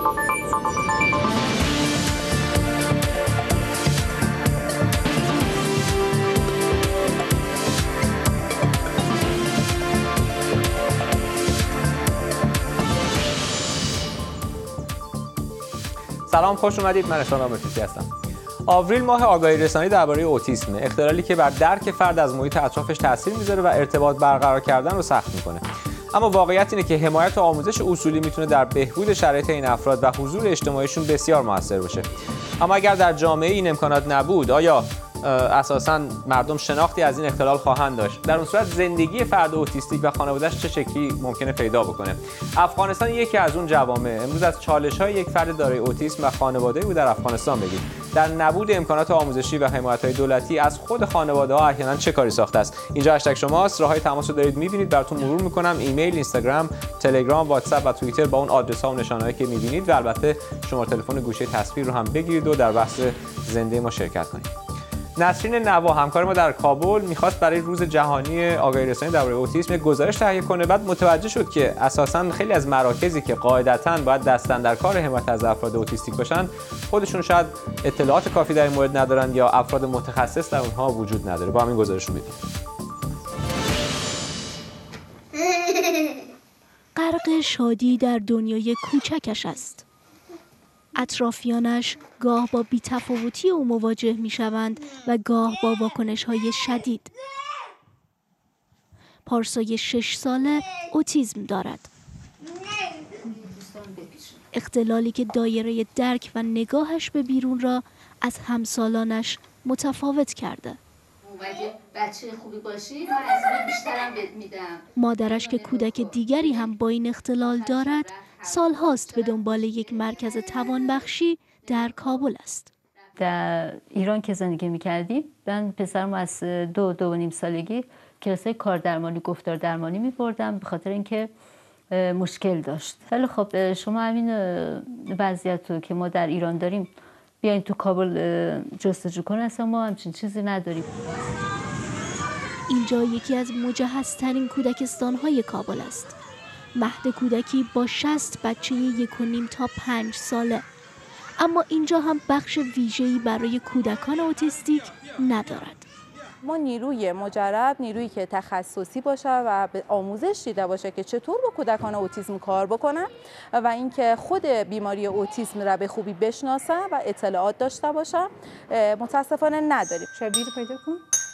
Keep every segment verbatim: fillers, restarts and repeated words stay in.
سلام، خوش اومدید. من احسان آمرتوسی هستم. آوریل ماه آگاهی رسانی درباره اوتیسم، اختلالی که بر درک فرد از محیط اطرافش تاثیر میذاره و ارتباط برقرار کردن رو سخت میکنه. اما واقعیت اینه که حمایت و آموزش اصولی میتونه در بهبود شرایط این افراد و حضور اجتماعیشون بسیار موثر باشه. اما اگر در جامعه این امکانات نبود، آیا اساساً مردم شناختی از این اختلال خواهند داشت؟ در اون صورت زندگی فرد اوتیستیک و خانواده‌اش چه شکلی ممکنه پیدا بکنه؟ افغانستان یکی از اون جوامع. امروز از چالش‌های یک فرد دارای اوتیسم و خانواده‌ای بود در افغانستان بگید. در نبود امکانات آموزشی و حمایت‌های دولتی از خود خانواده‌ها احیانا چه کاری ساخته است؟ اینجا هشتگ شماست. راههای تماس رو دارید می‌بینید، براتون مرور می‌کنم. ایمیل، اینستاگرام، تلگرام، واتساپ و توییتر با اون آدرس‌ها و نشانه‌هایی که می‌بینید و البته شماره تلفن گوشه تصویر رو هم بگیرید و در بحث زنده ما شرکت کنید. نسرین نوا همکار ما در کابل میخواست برای روز جهانی آگاهی رسانی درباره اوتیسم یک گزارش تهیه کنه. بعد متوجه شد که اساساً خیلی از مراکزی که قاعدتاً باید دستن در کار حمایت از افراد اوتیستیک باشن، خودشون شاید اطلاعات کافی در این مورد ندارن یا افراد متخصص در اونها وجود نداره. با همین گزارش رو ببینیم. غرق شادی در دنیای کوچکش است. اطرافیانش گاه با بی‌تفاوتی او مواجه می‌شوند و گاه با واکنش‌های شدید. پارسای شش ساله اوتیسم دارد. اختلالی که دایره درک و نگاهش به بیرون را از همسالانش متفاوت کرده. بچه خوبی باشی، من از این بیشترم بهت میدم. مادرش که کودک دیگری هم با این اختلال دارد، سالهاست به دنبال یک مرکز توانبخشی در کابل است. در ایران که زندگی می‌کردیم، من پسرم از دو دو و نیم سالگی کلاسای کار درمانی گفتار درمانی می‌بردم به خاطر اینکه مشکل داشت. ولی خب شما همین وضعیت رو که ما در ایران داریم بیاین تو کابل جستجو کنه، اصلا ما همچین چیزی نداریم. اینجا یکی از مجهزترین کودکستان‌های کابل است. مهد کودکی با شصت بچه یک و نیم تا پنج ساله. اما اینجا هم بخش ویژه‌ای برای کودکان اوتیستیک ندارد. ما نیروی مجرد، نیرویی که تخصصی باشه و به آموزش دیده باشه که چطور با کودکان اوتیسم کار بکنن و اینکه خود بیماری اوتیسم را به خوبی بشناسن و اطلاعات داشته باشن، متاسفانه نداریم. شبیه پیدا کن.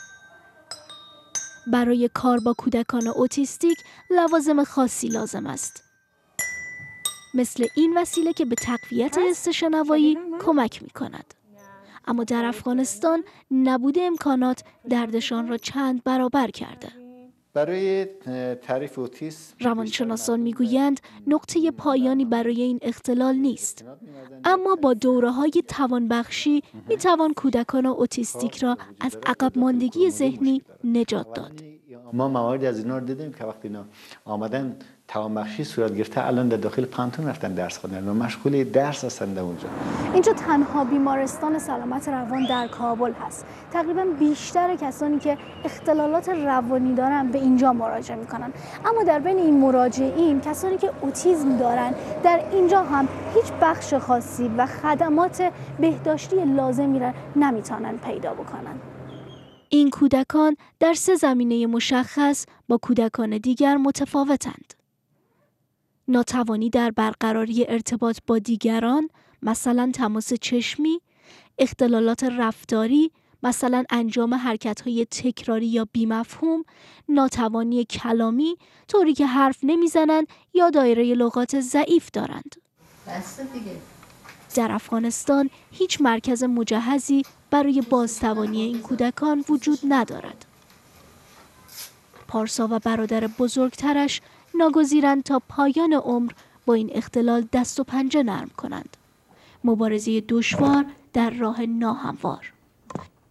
برای کار با کودکان اوتیستیک لوازم خاصی لازم است. مثل این وسیله که به تقویت حس شنوایی کمک می کند. اما در افغانستان نبود امکانات دردشان را چند برابر کرده. برای تعریف اوتیسم روانشناسان میگویند نقطه پایانی برای این اختلال نیست، اما با دوره‌های توانبخشی میتوان کودکان اوتیستیک را از عقب ماندگی ذهنی نجات داد. ما مواردی از اینا رو دیدیم که وقتی اینا آمدن توانبخشی صورت گرفته، الان در داخل پانتون رفتن درس خوندن و مشغول درس هستند اونجا. اینجا تنها بیمارستان سلامت روان در کابل هست. تقریبا بیشتر کسانی که اختلالات روانی دارن به اینجا مراجعه میکنن. اما در بین این مراجعین کسانی که اوتیسم دارن در اینجا هم هیچ بخش خاصی و خدمات بهداشتی لازمی را نمیتونن پیدا بکنن. این کودکان در سه زمینه مشخص با کودکان دیگر متفاوتند. ناتوانی در برقراری ارتباط با دیگران، مثلا تماس چشمی، اختلالات رفتاری، مثلا انجام حرکت‌های تکراری یا بی‌مفهوم، ناتوانی کلامی، طوری که حرف نمیزنند یا دایره لغات ضعیف دارند. بسته دیگه. در افغانستان هیچ مرکز مجهزی برای بازتوانی این کودکان وجود ندارد. پارسا و برادر بزرگترش ناگزیرند تا پایان عمر با این اختلال دست و پنجه نرم کنند. مبارزه دشوار در راه ناهموار.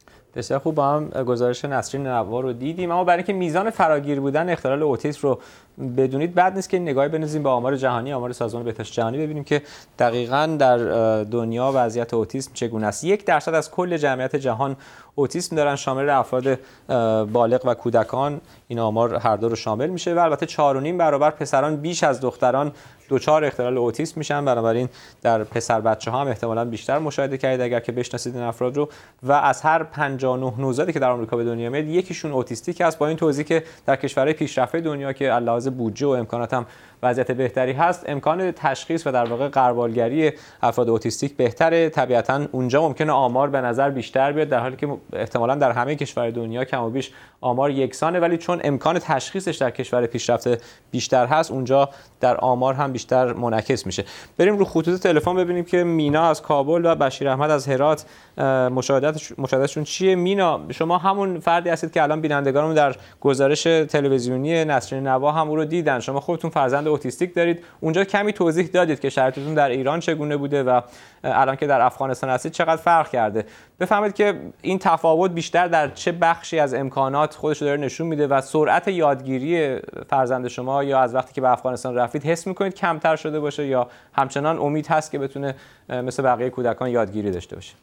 بسیار خوب، با هم گزارش نسرین نوا رو دیدیم. اما برای اینکه میزان فراگیر بودن اختلال اوتیسم رو بدونید بد نیست که نگاهی بندازیم به آمار جهانی، آمار سازمان بهداشت جهانی، ببینیم که دقیقاً در دنیا وضعیت اوتیسم چگونه است. یک درصد از کل جمعیت جهان اوتیسم دارن، شامل افراد بالغ و کودکان. این آمار هر دو رو شامل میشه و البته چهار و نیم برابر پسران بیش از دختران دچار اختلال اوتیسم میشن. بنابراین در پسر بچه ها هم احتمالاً بیشتر مشاهده کردید اگر که بشناسید این افراد رو. و از هر پنجاه و نه نوزادی که در آمریکا به دنیا میاد یکیشون اوتیستیک است، با این توضیح که در کشورهای پیشرفته دنیا که علاوه بودجه و امکانات هم وضعیت بهتری هست، امکان تشخیص و در واقع غربالگری افراد اوتیستیک بهتره. طبیعتاً اونجا ممکنه آمار به نظر بیشتر بیاد، در حالی که احتمالاً در همه کشورهای دنیا کم و بیش آمار یکسانه، ولی چون امکان تشخیصش در کشور پیشرفته بیشتر هست اونجا در آمار هم بیشتر منعکس میشه. بریم رو خطوط تلفن ببینیم که مینا از کابل و بشیر احمد از هرات مشاهدت مشاهدتشون چیه. مینا، شما همون فردی هستید که الان بینندگانمون در گزارش تلویزیونی نسرین نوا هم او رو دیدن. شما خودتون فرزند اوتیستیک دارید، اونجا کمی توضیح دادید که شرایطتون در ایران چگونه بوده و الان که در افغانستان هستید چقدر فرق کرده. بفهمید که این تفاوت بیشتر در چه بخشی از امکانات خودش رو داره نشون میده و سرعت یادگیری فرزند شما یا از وقتی که به افغانستان رفتید حس میکنید کمتر شده باشه یا همچنان امید هست که بتونه مثل بقیه کودکان یادگیری داشته باشه؟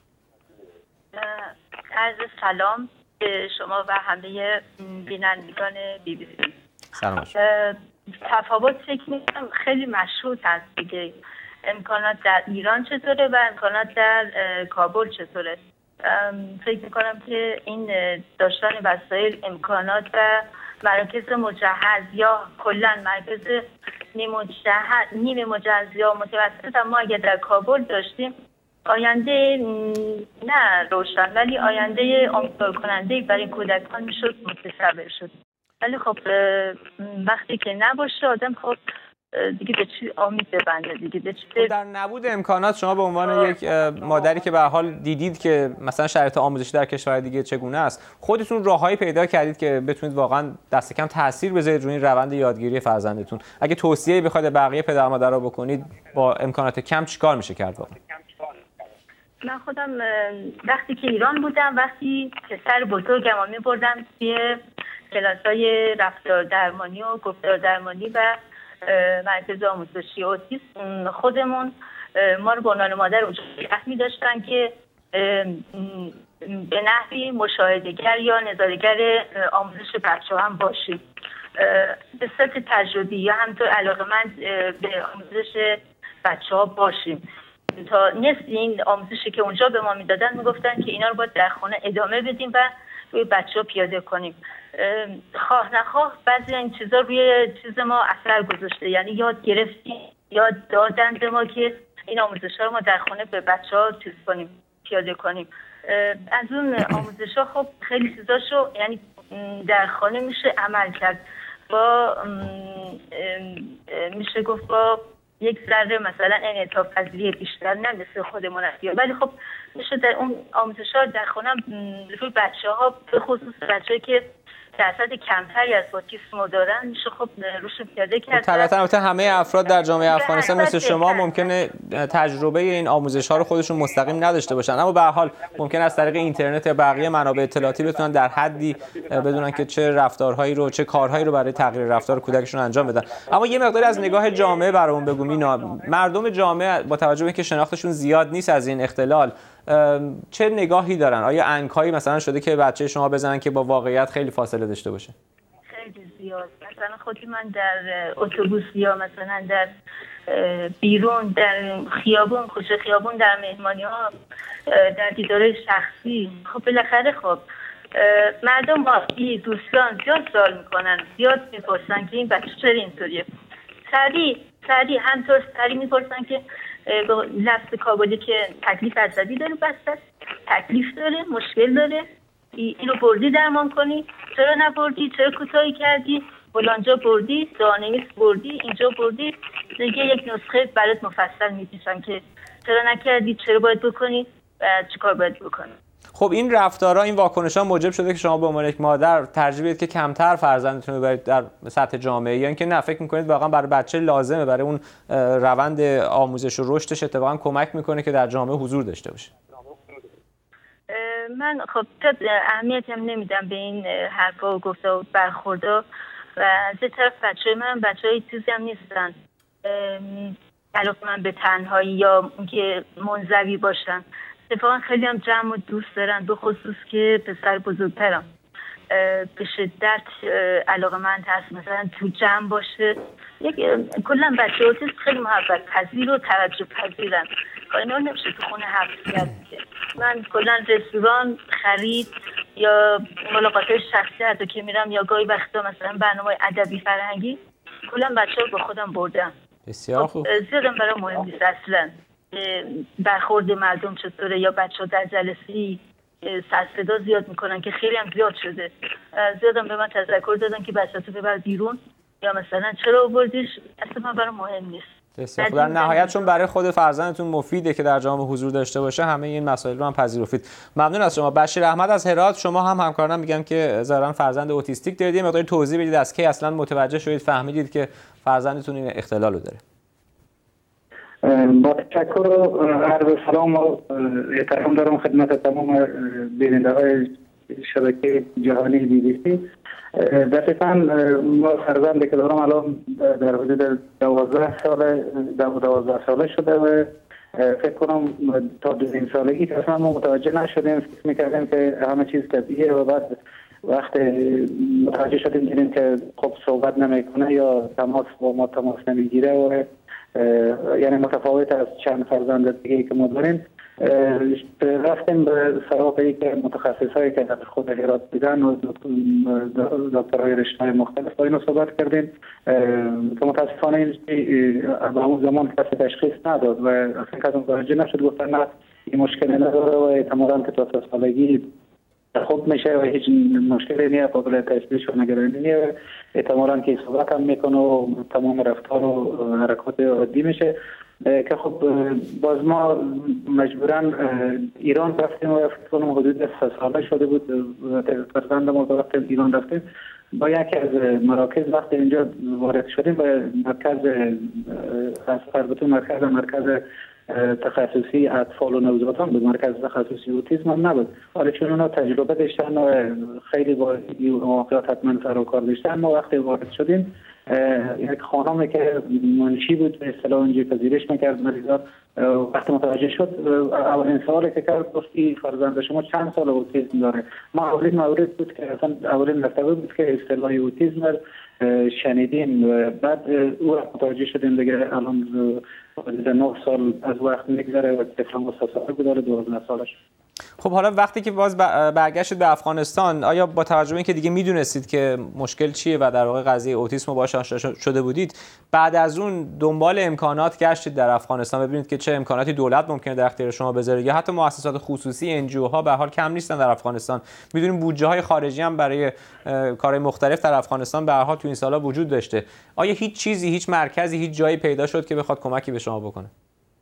عرض سلام به شما و همه بینندگان بی بی سی. سلام. تفاوت فکر میکنم خیلی مشهود هست دیگه. امکانات در ایران چطوره و امکانات در کابل چطوره؟ فکر میکنم که این داشتن وسایل، امکانات و مراکز مجهز یا کلا مراکز نیمه مجهز یا متوسط ما اگر در کابل داشتیم، آینده نه روشن ولی آینده امیدوار کننده برای کودکان میشد متصور شد. ولی خب وقتی که نباشه آدم خب دیگه به چی امید ببنده دیگه به چی. در نبود امکانات شما به عنوان یک مادری که به هر حال دیدید که مثلا شرایط آموزشی در کشور دیگه چگونه است، خودتون راههایی پیدا کردید که بتونید واقعا دست کم تاثیر بذارید روی این روند یادگیری فرزندتون؟ اگه توصیه‌ای بخواید به بقیه پدر مادرها بکنید با امکانات کم چیکار میشه کرد واقعا؟ من خودم وقتی که ایران بودم، وقتی پسر بزرگم رو می‌بردم توی کلاس‌های رفتار درمانی و گفتار درمانی و مرکز آموزشی اوتیسم، خودمون ما رو به عنوان مادر اونجا نگه می‌داشتن که به نحوی مشاهده‌گر یا نظاره‌گر آموزش بچه‌ها هم باشیم. به صورت تجربی یا همطور علاقه‌مند به آموزش بچه‌ها باشیم. تا نصف این آموزشی که اونجا به ما میدادن میگفتن که اینا رو باید در خونه ادامه بدیم و روی بچه‌ها پیاده کنیم. خواه نخواه بعضی این چیزا روی چیز ما اثر گذاشته، یعنی یاد گرفتیم، یاد دادن به ما که این آموزش‌ها رو ما در خونه به بچه‌ها چیز کنیم، پیاده کنیم. از اون آموزش‌ها خب خیلی چیزاشو یعنی در خانه میشه عمل کرد با میشه گفت با یک ذره مثلا انعطاف پذیری بیشتر، نه مثل خودمون هستیم، ولی خب میشه در اون آموزش‌ها در خونه روی بچه‌ها به خصوص بچه‌ای که درصد کمتری از اوتیسم دارن میشه خب روش پیاده کرد. طبعاً البته همه افراد در جامعه افغانستان مثل شما ممکنه تجربه این آموزش‌ها رو خودشون مستقیم نداشته باشن، اما به هر حال ممکن است طریق اینترنت یا بقیه منابع اطلاعاتی بتونن در حدی بدونن که چه رفتارهایی رو چه کارهایی رو برای تغییر رفتار کودکشون انجام بدن. اما یه مقداری از نگاه جامعه برامون بگو مینا. مردم جامعه با توجه به اینکه شناختشون زیاد نیست از این اختلال چه نگاهی دارن؟ آیا انکایی مثلا شده که بچه شما بزنن که با واقعیت خیلی فاصله داشته باشه؟ خیلی زیاد. مثلا خودی من در اتوبوس یا مثلا در بیرون در خیابون، کوچه خیابون، در مهمانی ها، در دیدار شخصی، خب بالاخره خب مردم عادی دوستان زیاد سوال میکنن، زیاد میپرسن که این بچه چرا اینطوریه. سریع سریع همطور سریع میپرسن که لفظ کابلی که تکلیف عصبی داره، بس تکلیف داره، مشکل داره، اینو بردی درمان کنی، چرا نبردی، چرا کوتاهی کردی، فلانجا بردی، دانه‌نویس بردی، اینجا بردی، دیگه یک نسخه برات مفصل می‌نویسن که چرا نکردی، چرا باید بکنی و چیکار باید بکنی. خب این رفتارها، این واکنش‌ها موجب شده که شما به عنوان یک مادر ترجیح بدید که کمتر فرزندتون رو ببرید در سطح جامعه، یا اینکه نه فکر می‌کنید واقعا برای بچه لازمه، برای اون روند آموزش و رشدش اتفاقا کمک می‌کنه که در جامعه حضور داشته باشه؟ من خب تا اهمیتی هم نمیدم به این حرفا و گفته و برخوردا. و از یه طرف بچه من بچه های چیزی هم نیستن علاقه من به تنهایی یا اینکه منزوی باشن، اتفاقا خیلی هم جمع و دوست دارن، به خصوص که پسر بزرگترم به شدت علاقه من هست مثلا تو جمع باشه. یک کلا بچه اوتیسم خیلی محبت پذیر و توجه پذیرن و اینا نمیشه تو خونه حبس کرد. من کلا رستوران، خرید یا ملاقات شخصی حتی که میرم یا گاهی وقتا مثلا برنامه ادبی فرهنگی کلا بچه‌ها رو با خودم بردم. بسیار خوب. زیادم برای مهم نیست اصلا برخورد مردم چطوره یا بچه‌ها در جلسه‌ای سر صدا زیاد میکنن که خیلی هم زیاد شده. زیادم به من تذکر دادن که بچه‌تو ببر بیرون یا مثلا چرا آوردیش، اصلا من برای مهم نیست. بسیار خوب. در نهایت چون برای خود فرزندتون مفیده که در جامعه حضور داشته باشه، همه این مسائل رو هم پذیرفتید. ممنون از شما. بشیر احمد از هرات، شما هم همکارانم میگن که ظاهرا فرزند اوتیستیک دارید، یه مقدار توضیح بدید از کی اصلا متوجه شدید فهمیدید که فرزندتون این اختلال رو داره؟ با تشکر و عرض سلام و احترام دارم خدمت تمام بیننده های شبکه جهانی بی بی سی. دقیقاً ما فرزندی که دارم الان در حدود دوازده ساله دوازده ساله شده و فکر کنم تا دو نیم سالگی که اصلا ما متوجه نشدیم، فکر میکردیم که همه چیز طبیعیه و بعد وقت متوجه شدیم دیدیم که خب صحبت نمیکنه یا تماس با ما تماس نمیگیره و یعنی متفاوت از چند فرزند دیگه که ما داریم. رفتیم به سراغ که متخصص هایی که در خود هرات دیدن و دکترهای رشته‌های مختلف با اینو صحبت کردیم که متاسفانه به همون زمان کسی تشخیص نداد و اصلا کسی متوجه نشد، گفتن نه این مشکلی نداره و احتمالاً که تا سه سالگی خوب میشه و هیچ مشکلی نیست، قابل تشخیص و نگرانی نیست، احتمالاً که صحبت هم میکنه و تمام رفتار و حرکات عادی میشه. که خب باز ما مجبوراً ایران رفتیم و فکر کنم حدود سه ساله شده بود فرزند ما وقتی ایران رفتیم با یکی از مراکز وقتی اینجا وارد شدیم و مرکز البته مرکز مرکز تخصصی اطفال و نوزادان بود، مرکز تخصصی اوتیسم هم نبود، حالا چون اونا تجربه داشتن و خیلی با واقعیت حتما سر و کار داشتن. ما وقتی وارد شدیم یک خانمی که منشی بود به اصطلاح اونجا پذیرش میکرد مریضا، وقتی متوجه شد اولین سوالی که کرد گفت فرزند شما چند سال اوتیسم داره؟ ما اولین مورد بود که اصلا اولین مرتبه بود که اصطلاح اوتیسم شنیدیم و بعد او را متوجه شدیم دیگه الان نه سال از وقت میگذره و طفل مستثمر بود دوازده سالش. خب حالا وقتی که باز برگشتید به افغانستان، آیا با توجه به اینکه دیگه میدونستید که مشکل چیه و در واقع قضیه اوتیسم رو باهاش آشنا شده بودید، بعد از اون دنبال امکانات گشتید در افغانستان ببینید که چه امکاناتی دولت ممکنه در اختیار شما بذاره یا حتی مؤسسات خصوصی ان جی او ها به حال کم نیستن در افغانستان؟ میدونیم بودجه های خارجی هم برای کارهای مختلف در افغانستان به هر حال تو این سالا وجود داشته. آیا هیچ چیزی، هیچ مرکزی، هیچ جایی پیدا شد که بخواد کمکی به شما بکنه؟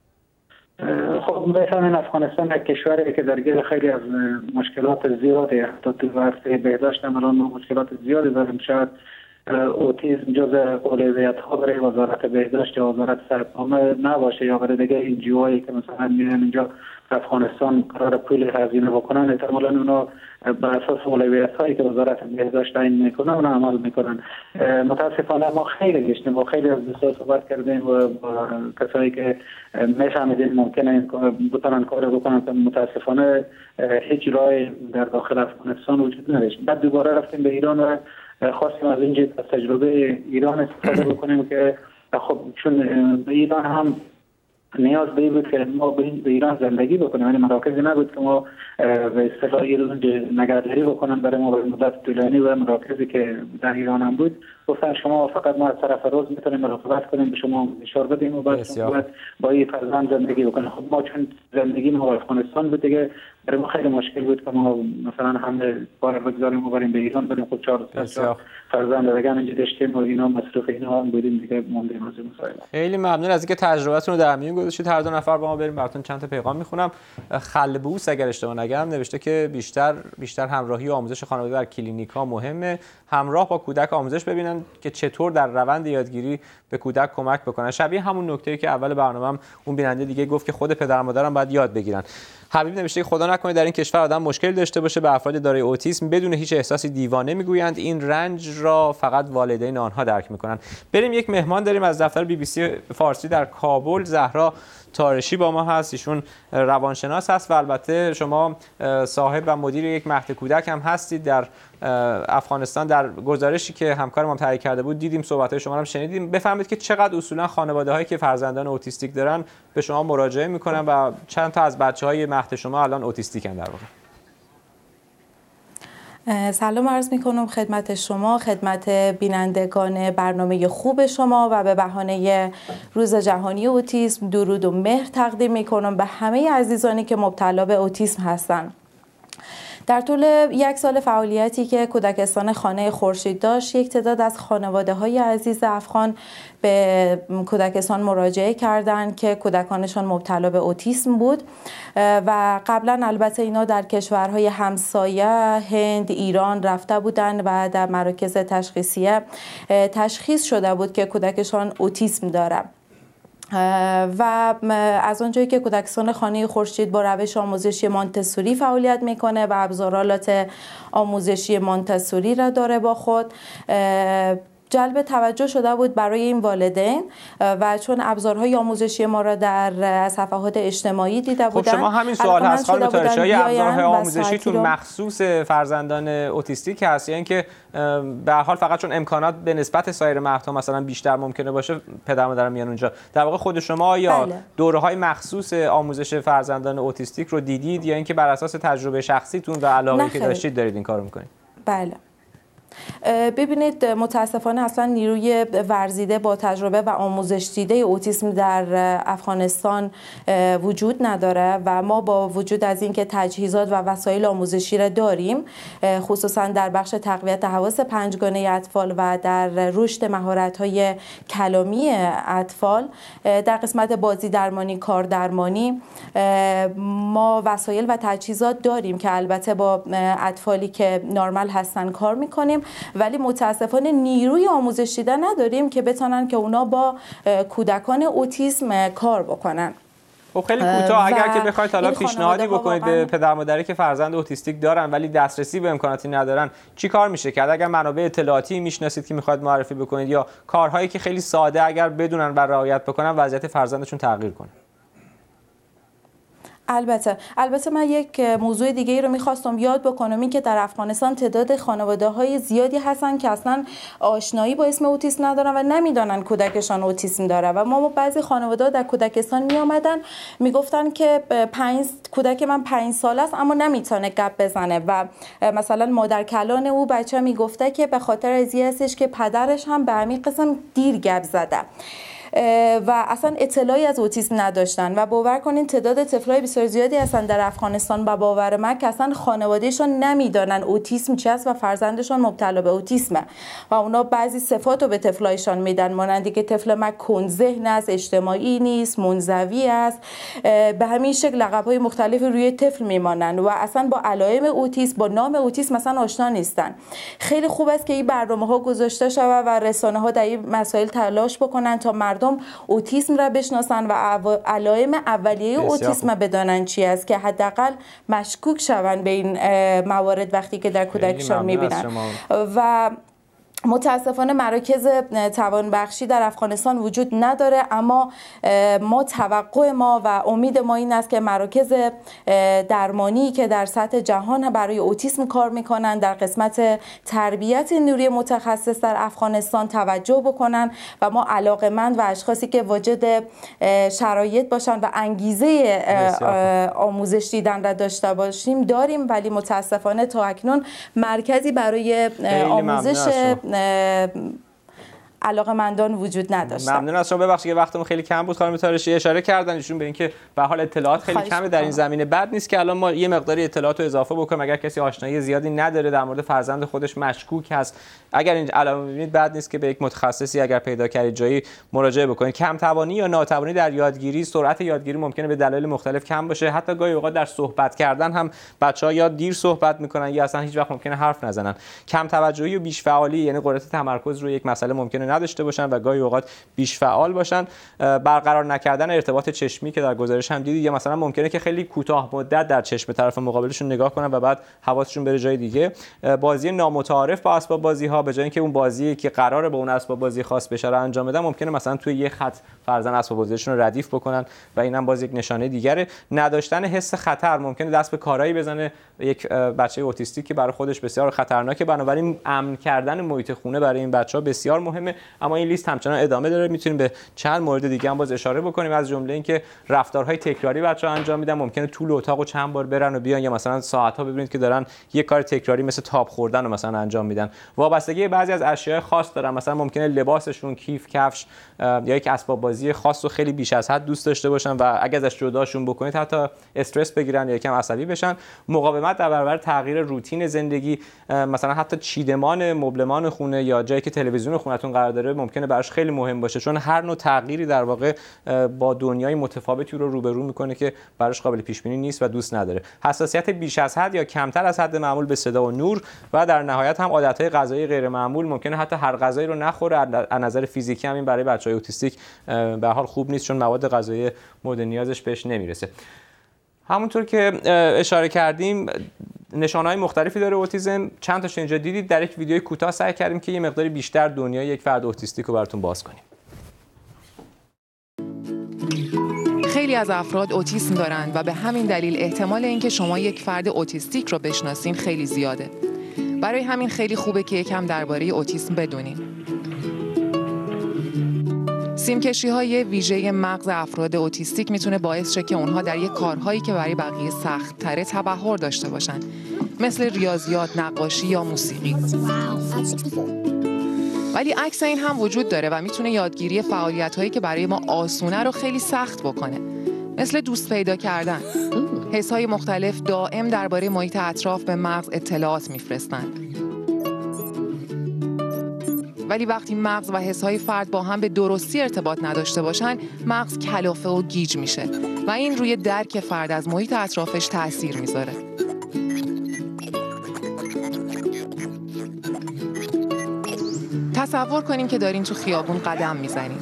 خب بفهمین افغانستان یک کشوری که درگیر خیلی از مشکلات زیادی، حتی تو عرصه بهداشت هم الان مشکلات زیادی داریم. شاید اوتیسم جز اولویت ها برای وزارت بهداشت یا وزارت سرپامه نباشه یا برای دیگه این جی اوهایی که مثلا میرن اینجا افغانستان قرار پول هزینه بکنن، احتمالاً اونا بر اساس اولویت هایی که وزارت بهداشت تعیین میکنه اونا عمل میکنن. متاسفانه ما خیلی گشتیم با خیلی از دوستان صحبت کردیم و با کسایی که میفهمیدیم ممکنه بتونن کار بکنن که متاسفانه هیچ راهی در داخل افغانستان وجود نداشت. بعد دوباره رفتیم به ایران و خواستیم از اینجا از تجربه ایران استفاده بکنیم که خب چون به ایران هم نیاز به این بود که ما به ایران زندگی بکنیم، یعنی مراکزی نبود که ما به اصطلاح ایران نگهداری بکنن برای ما به مدت طولانی و مراکزی که در ایران هم بود گفتن شما فقط ما از طرف روز میتونیم مراقبت کنیم، به شما اشاره بدیم و بعد شما با این فرزند زندگی بکنیم. خب ما چون زندگی ما افغانستان بود دیگه برای ما خیلی مشکل بود که ما مثلا همه بار بگذاریم و بریم به ایران بریم. خب چهار فرزند دیگه اینجا داشتیم و اینا مصروف اینا هم بودیم دیگه موندیم از این مسائل. خیلی ممنون از اینکه تجربهتون رو در میون گذاشتید هر دو نفر با ما بریم براتون چند تا پیغام میخونم. خلبوس اگر اشتباه نگم نوشته که بیشتر بیشتر همراهی و آموزش خانواده در کلینیک‌ها مهمه، همراه با کودک آموزش ببینن که چطور در روند یادگیری به کودک کمک بکنن. شبیه همون نکته‌ای که اول برنامه‌ام اون بیننده دیگه گفت که خود پدر مادرم باید یاد بگیرن. حبیب نوشته که خدا نکنه در این کشور آدم مشکل داشته باشه، به افراد دارای اوتیسم بدون هیچ احساسی دیوانه میگویند، این رنج را فقط والدین آنها درک میکنن. بریم یک مهمان داریم از دفتر بی بی سی فارسی در کابل، زهرا تارشی با ما هست. ایشون روانشناس هست و البته شما صاحب و مدیر یک مهد کودک هم هستید در افغانستان. در گزارشی که همکارم تهیه کرده بود دیدیم، صحبت‌های شما رو هم شنیدیم. بفرمایید که چقدر اصولا خانواده‌هایی که فرزندان اوتیستیک دارن به شما مراجعه میکنن و چند تا از بچه‌های مهد شما الان اوتیستیکن در واقع؟ سلام عرض میکنم خدمت شما، خدمت بینندگان برنامه خوب شما و به بهانه روز جهانی اوتیسم درود و مهر تقدیم میکنم به همه عزیزانی که مبتلا به اوتیسم هستند. در طول یک سال فعالیتی که کودکستان خانه خورشید داشت، یک تعداد از خانواده‌های عزیز افغان به کودکستان مراجعه کردند که کودکانشان مبتلا به اوتیسم بود و قبلا البته اینا در کشورهای همسایه هند، ایران رفته بودند و در مراکز تشخیصیه تشخیص شده بود که کودکشان اوتیسم داره. و از اونجایی که کودکستان خانه خورشید با روش آموزشی مانتسوری فعالیت میکنه و ابزارالات آموزشی مانتسوری را داره با خود، جلب توجه شده بود برای این والدین و چون ابزارهای آموزشی ما را در صفحات اجتماعی دیده بودن. خب شما همین سوال هست خانم تارشی، های ابزارهای آموزشیتون مخصوص فرزندان اوتیستیک هست یا یعنی اینکه به هر حال فقط چون امکانات به نسبت سایر مهدها مثلا بیشتر ممکنه باشه پدر مادر میان اونجا؟ در واقع خود شما یا بله. دوره‌های مخصوص آموزش فرزندان اوتیستیک رو دیدید یا اینکه بر اساس تجربه شخصیتون و علاقه‌ای که داشتید دارید این کارو می‌کنید؟ بله. ببینید متاسفانه اصلا نیروی ورزیده با تجربه و آموزش دیده اوتیسم در افغانستان وجود نداره و ما با وجود از اینکه تجهیزات و وسایل آموزشی را داریم، خصوصا در بخش تقویت حواس پنجگانه اطفال و در رشد مهارت‌های کلامی اطفال، در قسمت بازی درمانی، کار درمانی ما وسایل و تجهیزات داریم که البته با اطفالی که نرمال هستن کار میکنیم، ولی متاسفانه نیروی آموزش دیده نداریم که بتونن که اونا با کودکان اوتیسم کار بکنن. خب خیلی کوتاه اگر که بخواید حالا پیشنهادی بکنید به پدر مادری که فرزند اوتیستیک دارن ولی دسترسی به امکاناتی ندارن، چی کار میشه کرد؟ اگر منابع اطلاعاتی میشناسید که میخواید معرفی بکنید یا کارهایی که خیلی ساده اگر بدونن و رعایت بکنن وضعیت فرزندشون تغییر کنه؟ البته البته من یک موضوع دیگه ای رو میخواستم یاد بکنم، این که در افغانستان تعداد خانواده های زیادی هستن که اصلا آشنایی با اسم اوتیسم ندارن و نمیدونن کودکشان اوتیسم داره و ما بعضی خانواده در کودکستان می آمدن میگفتن که پنج کودک من پنج ساله است اما نمیتونه گپ بزنه و مثلا مادر کلان او بچه میگفته که به خاطر از این هستش که پدرش هم به همین قسم دیر گپ زده و اصلا اطلاعی از اوتیسم نداشتن و باور کنین تعداد طفلای بسیار زیادی هستن در افغانستان با باور من که اصلا خانوادهشون نمیدانن اوتیسم چی است و فرزندشون مبتلا به اوتیسمه و اونا بعضی صفات رو به طفلایشان میدن، مانندی که طفل من کندذهن است، اجتماعی نیست، منزوی است، به همین شکل لقب‌های مختلفی روی طفل میمانن و اصلا با علائم اوتیسم با نام اوتیسم مثلا آشنا نیستن. خیلی خوب است که این برنامه‌ها گذاشته شود و رسانه‌ها در این مسائل تلاش بکنن تا مردم اوتیسم را بشناسن و علائم اولیه اوتیسم بدانن چی است که حداقل مشکوک شون به این موارد وقتی که در کودکشان میبینن. و متاسفانه مراکز توانبخشی در افغانستان وجود نداره، اما ما توقع ما و امید ما این است که مراکز درمانی که در سطح جهان برای اوتیسم کار میکنن در قسمت تربیت نیروی متخصص در افغانستان توجه بکنن و ما علاقه‌مند و اشخاصی که واجد شرایط باشن و انگیزه آموزش دیدن را داشته باشیم داریم، ولی متاسفانه تا اکنون مرکزی برای آموزش علاقه‌مندان وجود نداشتن. ممنون از شما. ببخشید که وقتمون خیلی کم بود خانم تارشی. اشاره کردن ایشون به اینکه به حال اطلاعات خیلی کمه در این زمینه. بد نیست که الان ما یه مقداری اطلاعات رو اضافه بکنیم. اگر کسی آشنایی زیادی نداره در مورد فرزند خودش مشکوک هست، اگر این علائم می‌بینید بد نیست که به یک متخصصی اگر پیدا کردید جایی مراجعه بکنید. کم توانی یا ناتوانی در یادگیری، سرعت یادگیری ممکنه به دلایل مختلف کم باشه. حتی گاهی اوقات در صحبت کردن هم بچه‌ها یا دیر صحبت می‌کنن یا اصلا هیچ وقت ممکنه حرف نزنن. کم توجهی و بیش فعالی یعنی قدرت تمرکز روی یک مسئله ممکنه نداشته باشن و گاهی اوقات بیش فعال باشن. برقرار نکردن ارتباط چشمی که در گزارش هم دیدید، یا مثلا ممکنه که خیلی کوتاه مدت در چشم طرف مقابلشون نگاه کنن و بعد حواسشون بره جای دیگه. بازی نامتعارف با اسباب بازی‌ها به جای اینکه اون بازی که قراره با اون اسباب بازی خاص بشه رو انجام بدن، ممکنه مثلا توی یه خط فرضاً اسباب بازیشون رو ردیف بکنن و اینم باز یک نشانه دیگره. نداشتن حس خطر ممکنه دست به کارهایی بزنه. یک بچه اوتیستیک که برای خودش بسیار خطرناکه، بنابراین امن کردن محیط خونه برای این بچه‌ها بسیار مهمه. اما این لیست همچنان ادامه داره، میتونیم به چند مورد دیگه هم باز اشاره بکنیم، از جمله اینکه رفتارهای تکراری بچه‌ها انجام میدن، ممکنه طول اتاقو چند بار برن و بیان، یا مثلا ساعت‌ها ببینید که دارن یک کار تکراری مثل تاب خوردن رو مثلا انجام میدن. وابستگی بعضی از اشیاء خاص دارن، مثلا ممکنه لباسشون، کیف، کفش یا یک اسباب بازی خاص رو خیلی بیش از حد دوست داشته باشن و اگه ازش جداشون بکنید حتی استرس بگیرن یا یکم عصبی بشن. مقاومت در برابر تغییر روتین زندگی، مثلا حتی چیدمان مبلمان خونه یا جایی که تلویزیون خونتون قرار داره ممکنه براش خیلی مهم باشه، چون هر نوع تغییری در واقع با دنیای متفاوتی رو روبرو میکنه که براش قابل پیش بینی نیست و دوست نداره. حساسیت بیش از حد یا کمتر از حد معمول به صدا و نور و در نهایت هم عادتهای غذایی غیر معمول، ممکنه حتی هر غذایی رو نخوره. از نظر فیزیکی هم این برای بچهای اوتیستیک به حال خوب نیست، چون مواد غذایی مورد نیازش بهش نمیرسه. همونطور که اشاره کردیم نشانه‌های مختلفی داره اوتیسم. چند تاشو اینجا دیدید. در یک ویدیوی کوتاه سعی کردیم که یه مقداری بیشتر دنیای یک فرد اوتیستیک رو براتون باز کنیم. خیلی از افراد اوتیسم دارند و به همین دلیل احتمال اینکه شما یک فرد اوتیستیک رو بشناسین خیلی زیاده. برای همین خیلی خوبه که یکم درباره اوتیسم بدونیم. سیمکشی‌های ویژه مغز افراد اوتیستیک میتونه باعث شه که اونها در یک کارهایی که برای بقیه سخت‌تره تبحر داشته باشن، مثل ریاضیات، نقاشی یا موسیقی. ولی عکس این هم وجود داره و میتونه یادگیری فعالیت‌هایی که برای ما آسونه رو خیلی سخت بکنه، مثل دوست پیدا کردن. حس‌های مختلف دائم درباره محیط اطراف به مغز اطلاعات میفرستن. ولی وقتی مغز و حس‌های فرد با هم به درستی ارتباط نداشته باشن، مغز کلافه و گیج میشه و این روی درک فرد از محیط اطرافش تأثیر میذاره. تصور کنین که دارین تو خیابون قدم میزنین.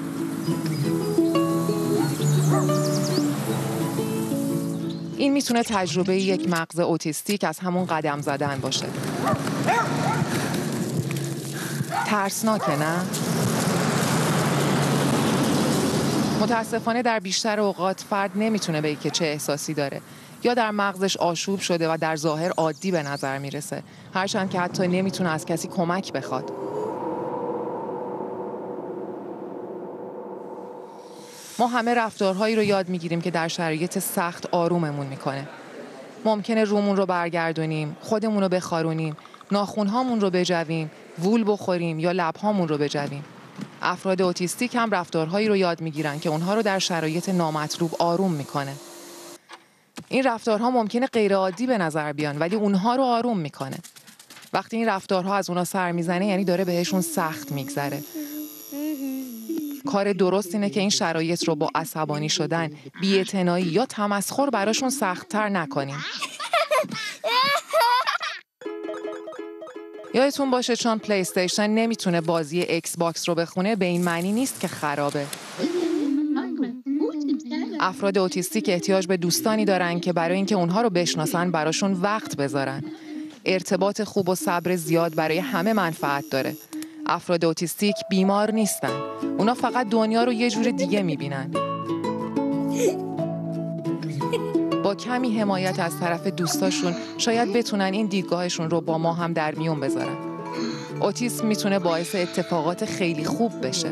این میتونه تجربه یک مغز اوتیستیک از همون قدم زدن باشه. ترسناکه نه؟ متاسفانه در بیشتر اوقات فرد نمیتونه بگه که چه احساسی داره، یا در مغزش آشوب شده و در ظاهر عادی به نظر میرسه، هرچند که حتی نمیتونه از کسی کمک بخواد. ما همه رفتارهایی رو یاد میگیریم که در شرایط سخت آروممون میکنه. ممکنه رومون رو برگردونیم، خودمون رو بخارونیم، ناخونهامون رو بجویم، وول بخوریم یا لبهامون رو بجویم. افراد اوتیستیک هم رفتارهایی رو یاد میگیرن که اونها رو در شرایط نامطلوب آروم میکنه. این رفتارها ممکنه غیر عادی به نظر بیان، ولی اونها رو آروم میکنه. وقتی این رفتارها از اونها سر میزنه یعنی داره بهشون سخت میگذره. کار درست اینه که این شرایط رو با عصبانی شدن، بی‌اعتنایی یا تمسخر براشون سخت‌تر نکنیم. یادتون باشه چون پلی استیشن نمیتونه بازی ایکس باکس رو بخونه به این معنی نیست که خرابه. افراد اوتیستیک احتیاج به دوستانی دارن که برای اینکه اونها رو بشناسن براشون وقت بذارن. ارتباط خوب و صبر زیاد برای همه منفعت داره. افراد اوتیستیک بیمار نیستن. اونا فقط دنیا رو یه جور دیگه میبینن. با کمی حمایت از طرف دوستاشون شاید بتونن این دیدگاهشون رو با ما هم در میون بذارن. اوتیسم میتونه باعث اتفاقات خیلی خوب بشه.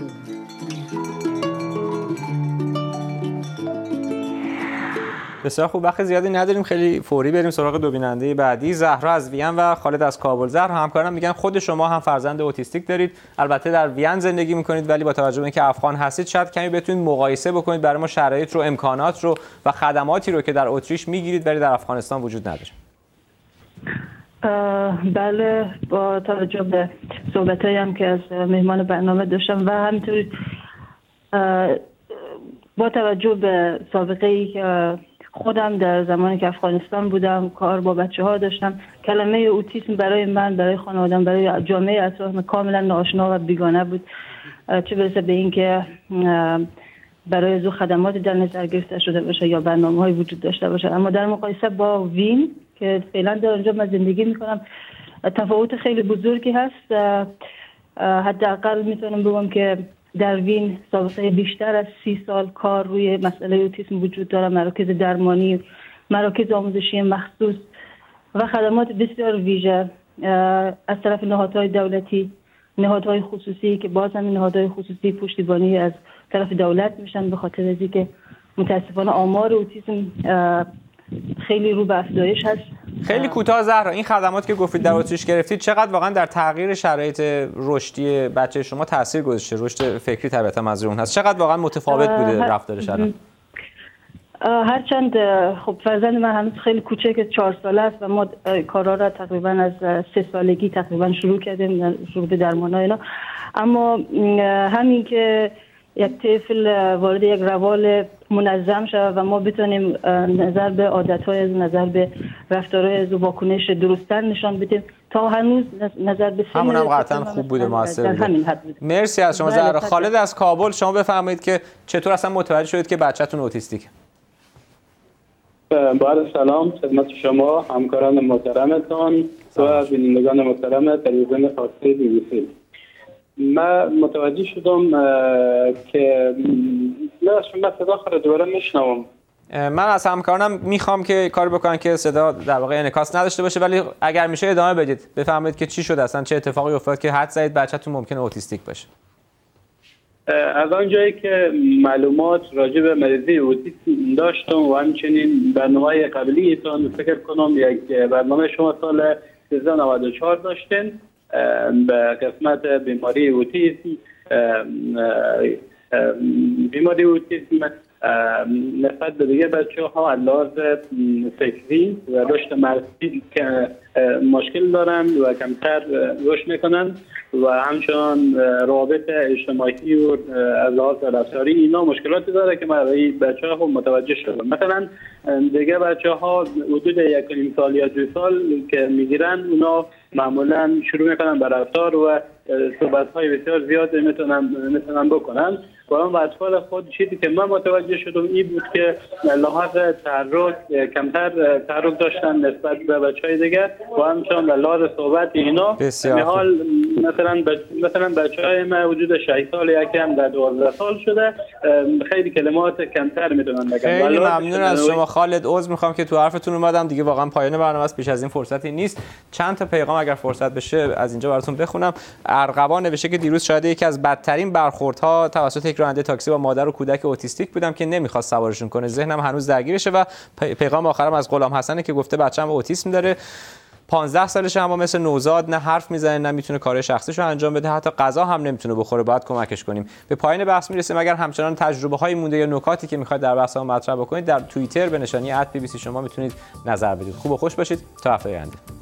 بسیار خوب، وقت زیادی نداریم، خیلی فوری بریم سراغ دو بیننده بعدی. زهرا از وین و خالد از کابل. زهرا، همکارانم میگن خود شما هم فرزند اوتیستیک دارید، البته در وین زندگی میکنید، ولی با توجه به اینکه افغان هستید شاید کمی بتونید مقایسه بکنید برای ما شرایط رو، امکانات رو و خدماتی رو که در اتریش میگیرید ولی در افغانستان وجود نداره. بله، با توجه به صحبتایی هم که از مهمان برنامه داشتم و همینطور با توجه به سابقه ای که خودم در زمانی که افغانستان بودم کار با بچه ها داشتم، کلمه اوتیسم برای من، برای خانواده‌ام، برای جامعه اطرافم کاملا ناآشنا و بیگانه بود، چه برسه به این که برای از خدمات در نظر گرفته شده باشه یا برنامه‌های وجود داشته باشه. اما در مقایسه با وین که فعلا در اونجا من زندگی میکنم تفاوت خیلی بزرگی هست. حداقل میتونم بگم که در وین سابقه بیشتر از سی سال کار روی مسئله اوتیسم وجود داره، مراکز درمانی، مراکز آموزشی مخصوص و خدمات بسیار ویژه از طرف نهادهای دولتی، نهادهای خصوصی که باز هم نهادهای خصوصی پشتیبانی از طرف دولت میشن، به خاطر از اینکه متاسفانه آمار اوتیسم خیلی رو به افزایش هست. خیلی کوتاه زهرا، این خدمات که گفتید در اتریش گرفتید چقدر واقعا در تغییر شرایط رشدی بچه شما تاثیر گذاشته؟ رشد فکری طبیعتا منظورم هست، چقدر واقعا متفاوت بوده رفتارش الان؟ هرچند خب فرزند من هنوز خیلی کوچک چهار ساله است و ما کارا را تقریبا از سه سالگی تقریبا شروع کردیم، شروع به درمان‌ها اینا، اما همین که یک طفل وارد یک روال منظم شود و ما بتونیم نظر به عادت‌های از نظر به رفتارهای از واکنش درست‌تر نشان بدیم، تا هنوز نظر به سن همون هم قطعا خوب بوده، موثر بوده. مرسی از شما زهرا. خالد از کابل، شما بفرمایید که چطور اصلا متوجه شدید که بچه‌تون اوتیستیکه؟ با عرض سلام خدمت شما، همکاران محترمتان و بینندگان محترم تلویزیون فارسی بی بی سی. من متوجه شدم که من صدا خود دوباره میشنوم. من از همکارانم میخوام که کار بکنن که صدا در واقع انعکاس نداشته باشه، ولی اگر میشه ادامه بدید، بفرمایید که چی شد اصلا، چه اتفاقی افتاد که حد زدید بچه‌تون ممکنه اوتیستیک باشه؟ از آنجایی که معلومات راجع به مریضی اوتیسم داشتم و همچنین برنامه قبلیتون فکر کنم یک برنامه شما سال سیزده نود و چهار داشتین به قسمت بیماری اوتیسم، بیماری اوتیسم نسبت به دیگه بچه ها از لحاظ فکری و رشد مغزی که مشکل دارن و کمتر رشد میکنن و همچنان روابط اجتماعی و از لحاظ رفتاری اینا مشکلاتی داره که من برای بچه ها متوجه شدم. مثلا دیگه بچه ها حدود یک و نیم سال یا دو سال که میگیرن اونا معمولا شروع میکنن به رفتار و صحبت های بسیار زیاد میتونن میتونن بکنن. و اون اطفال خود چیزی که من متوجه شدم این بود که لحاظ تحرک کمتر تحرک داشتن نسبت به بچهای دیگه و همچنان به لحاظ صحبت اینا حال مثلا بچ... مثلا بچهای ما وجود شش سال یکم در دوازده سال شده خیلی کلمات کمتر میتونن بگن. خیلی ممنون از شما خالد. عذر میخوام که تو حرفتون اومدم، دیگه واقعا پایان برنامه است، بیش از این فرصتی نیست. چند تا پیغام اگر فرصت بشه از اینجا براتون بخونم. ارغوان نوشته که دیروز شاید یکی از بدترین برخوردها توسط یک راننده تاکسی با مادر و کودک اوتیستیک بودم که نمیخواست سوارشون کنه، ذهنم هنوز درگیرشه. و پیغام آخرم از غلام حسنه که گفته بچه‌م اوتیسم داره، پانزده سالشه، اما مثل نوزاد نه حرف میزنه نه میتونه کار شخصیشو انجام بده، حتی غذا هم نمیتونه بخوره، باید کمکش کنیم. به پایان بحث میرسیم. اگر همچنان تجربه های مونده یا نکاتی که میخواید در بحث ها مطرح بکنید در توییتر به نشانی ات بی بی سی شما میتونید نظر بدید. خوب و خوش باشید تا هفته آینده.